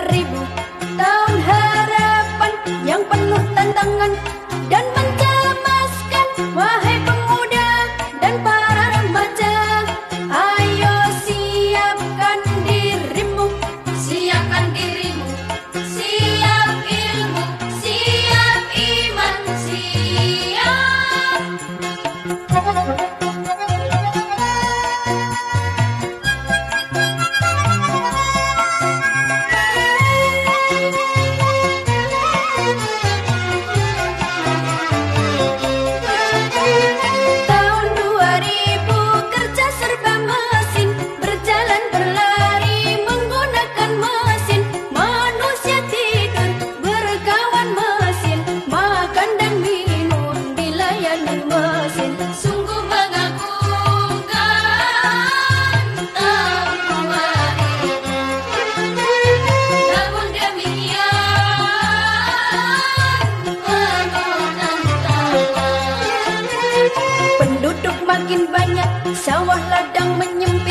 2000, tahun harapan yang penuh tantangan dan mencemaskan. Wahai pemuda dan para remaja, ayo siapkan dirimu, siapkan dirimu, siap ilmu, siap iman, siap. Tahun 2000 kerja serba mesin, berjalan berlari menggunakan mesin. Manusia tidur berkawan mesin, makan dan minum dilayani mesin. Sungguh mengagumkan tahun 2000. Namun demikian penuh tantangan. Penduduk makin banyak, sawah ladang menyempit.